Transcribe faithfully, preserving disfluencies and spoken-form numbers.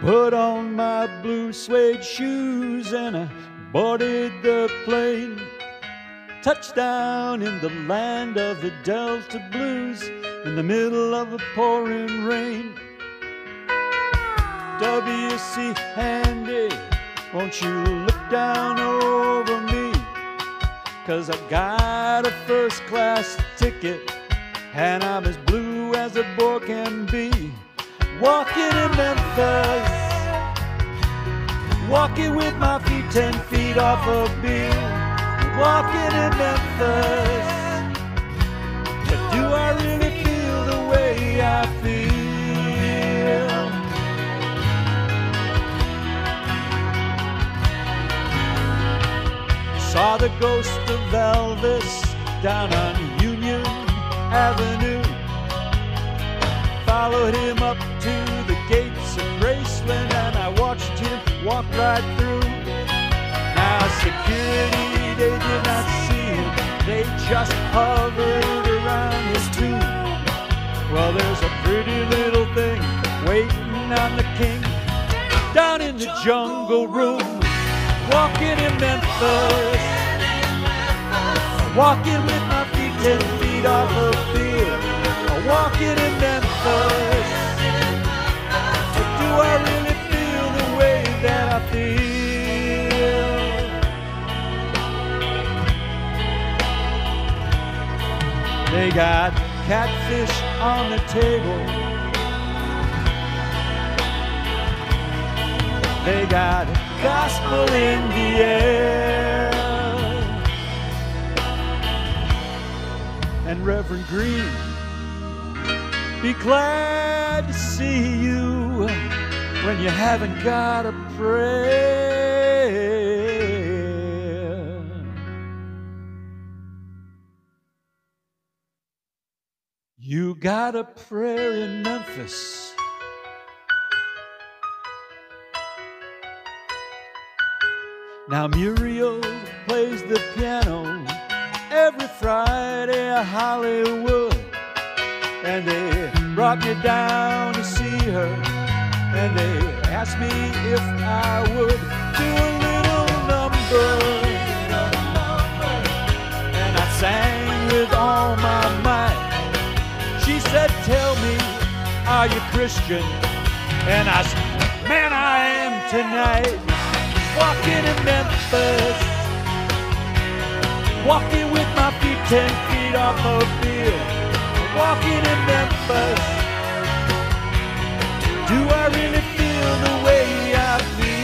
put on my blue suede shoes and I boarded the plane. Touchdown in the land of the Delta Blues in the middle of a pouring rain. W C Handy, won't you look down over me? 'Cause I've got a first class ticket and I'm as blue as a boy can be. Walking in Memphis, walking with my feet ten feet off a beer. Walking in Memphis, but do I really feel the way I feel? Saw the ghost of Elvis down on Union Avenue. Followed him up to the gates of Graceland and I watched him walk right through. Now security, they did not see him, they just hovered around his tomb. Well, there's a pretty little thing waiting on the king down in the jungle room. Walking in Memphis, walking with my feet ten feet off a field. Walking in Memphis, but do I really feel the way that I feel? They got catfish on the table, they got gospel in the air, and Reverend Green, be glad to see you when you haven't got a prayer. You got a prayer in Memphis. Now Muriel plays the piano every Friday at Hollywood. And they brought me down to see her, and they asked me if I would do a little number. And I sang with all my might. She said, tell me, are you Christian? And I said, man, I am tonight. Walking in Memphis, walking with my feet ten feet off a field. Walking in Memphis, do I really feel the way I feel?